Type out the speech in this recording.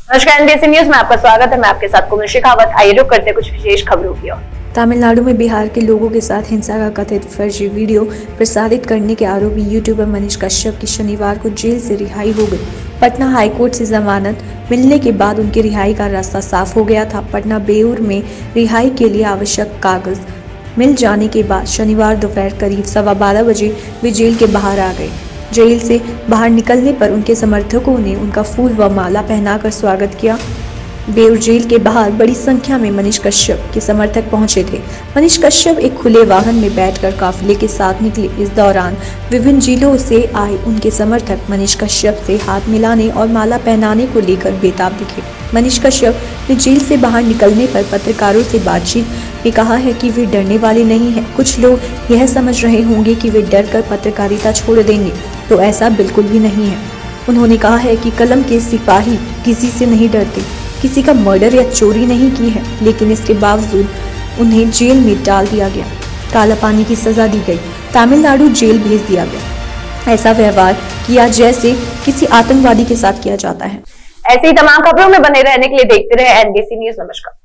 नमस्कार, NBC news में आपका स्वागत है। मैं आपके साथ कुमार शेखावत। आइए रुक करते कुछ विशेष खबरों की ओर। तमिलनाडु में बिहार के लोगों के साथ हिंसा का कथित फर्जी वीडियो प्रसारित करने के आरोपी यूट्यूबर मनीष कश्यप की शनिवार को जेल से रिहाई हो गई। पटना हाईकोर्ट से जमानत मिलने के बाद उनकी रिहाई का रास्ता साफ हो गया था। पटना बेऊर में रिहाई के लिए आवश्यक कागज मिल जाने के बाद शनिवार दोपहर करीब 12:15 बजे वे जेल के बाहर आ गए। जेल से बाहर निकलने पर उनके समर्थकों ने उनका फूल व माला पहनाकर स्वागत किया। बेऊर जेल के बाहर बड़ी संख्या में मनीष कश्यप के समर्थक पहुंचे थे। मनीष कश्यप एक खुले वाहन में बैठकर काफिले के साथ निकले। इस दौरान विभिन्न जिलों से आए उनके समर्थक मनीष कश्यप से हाथ मिलाने और माला पहनाने को लेकर बेताब दिखे। मनीष कश्यप ने जेल से बाहर निकलने पर पत्रकारों से बातचीत में कहा है कि वे डरने वाले नहीं हैं। कुछ लोग यह समझ रहे होंगे कि वे डरकर पत्रकारिता छोड़ देंगे, तो ऐसा बिल्कुल भी नहीं है। उन्होंने कहा है कि कलम के सिपाही किसी से नहीं डरते, किसी का मर्डर या चोरी नहीं की है, लेकिन इसके बावजूद उन्हें जेल में डाल दिया गया, काला पानी की सजा दी गई, तमिलनाडु जेल भेज दिया गया। ऐसा व्यवहार किया जैसे किसी आतंकवादी के साथ किया जाता है। ऐसी तमाम खबरों में बने रहने के लिए देखते रहे एनबीसी न्यूज। नमस्कार।